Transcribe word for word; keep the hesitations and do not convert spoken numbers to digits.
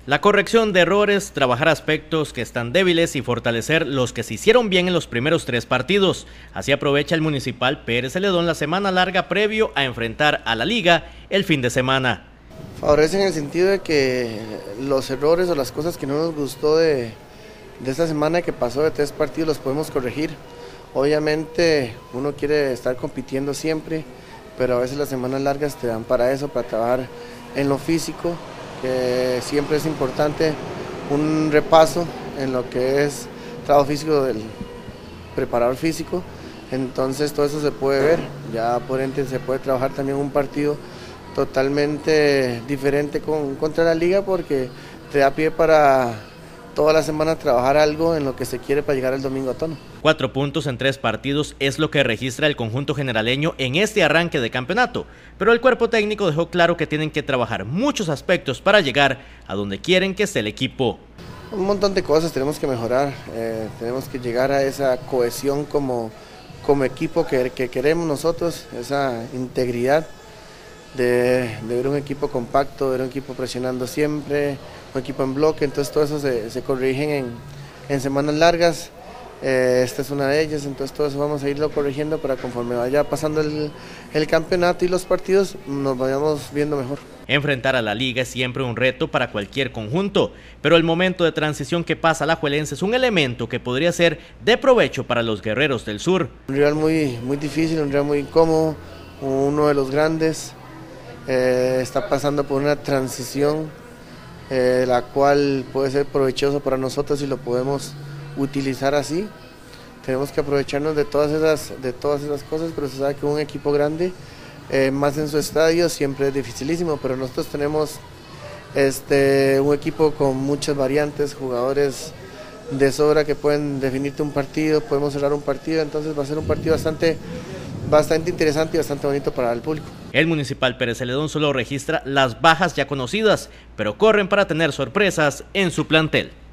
La corrección de errores, trabajar aspectos que están débiles y fortalecer los que se hicieron bien en los primeros tres partidos. Así aprovecha el Municipal Pérez Celedón la semana larga previo a enfrentar a la Liga el fin de semana. Favorece en el sentido de que los errores o las cosas que no nos gustó de, de esta semana que pasó de tres partidos los podemos corregir. Obviamente uno quiere estar compitiendo siempre, pero a veces las semanas largas te dan para eso, para trabajar en lo físico, que siempre es importante un repaso en lo que es trabajo físico del preparador físico. Entonces todo eso se puede ver, ya por ende se puede trabajar también un partido totalmente diferente con, contra la Liga, porque te da pie para toda la semana trabajar algo en lo que se quiere para llegar el domingo a tono. Cuatro puntos en tres partidos es lo que registra el conjunto generaleño en este arranque de campeonato, pero el cuerpo técnico dejó claro que tienen que trabajar muchos aspectos para llegar a donde quieren que esté el equipo. Un montón de cosas tenemos que mejorar, eh, tenemos que llegar a esa cohesión como, como equipo que, que queremos nosotros, esa integridad de, de ver un equipo compacto, ver un equipo presionando siempre, un equipo en bloque. Entonces todo eso se, se corrigen en, en semanas largas. Eh, esta es una de ellas, entonces todo eso vamos a irlo corrigiendo para conforme vaya pasando el, el campeonato y los partidos nos vayamos viendo mejor. Enfrentar a la Liga es siempre un reto para cualquier conjunto, pero el momento de transición que pasa Alajuelense es un elemento que podría ser de provecho para los guerreros del sur. Un rival muy, muy difícil, un rival muy incómodo, uno de los grandes, eh, está pasando por una transición eh, la cual puede ser provechoso para nosotros si lo podemos utilizar así. Tenemos que aprovecharnos de todas esas, de todas esas cosas, pero se sabe que un equipo grande, eh, más en su estadio, siempre es dificilísimo, pero nosotros tenemos este, un equipo con muchas variantes, jugadores de sobra que pueden definirte un partido, podemos cerrar un partido, entonces va a ser un partido bastante, bastante interesante y bastante bonito para el público. El Municipal Pérez Celedón solo registra las bajas ya conocidas, pero corren para tener sorpresas en su plantel.